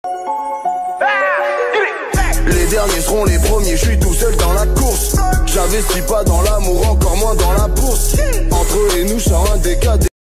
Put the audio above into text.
Les derniers seront les premiers, je suis tout seul dans la course. J'investis pas dans l'amour, encore moins dans la bourse. Entre eux et nous, je sors un des cas.